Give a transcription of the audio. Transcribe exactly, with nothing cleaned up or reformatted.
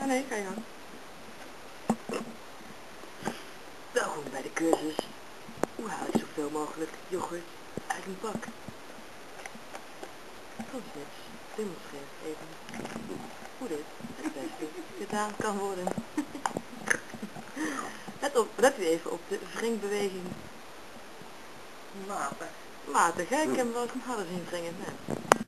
Oh nee, ga je gang. Welkom bij de cursus. Hoe haal ik zoveel mogelijk yoghurt uit een bak? Transnips demonstreert even hoe dit het beste gedaan kan worden. Let op, let u even op de wringbeweging. Matig. Matig, hè? Ik heb hem wel eens een harder zien wringen. Nee.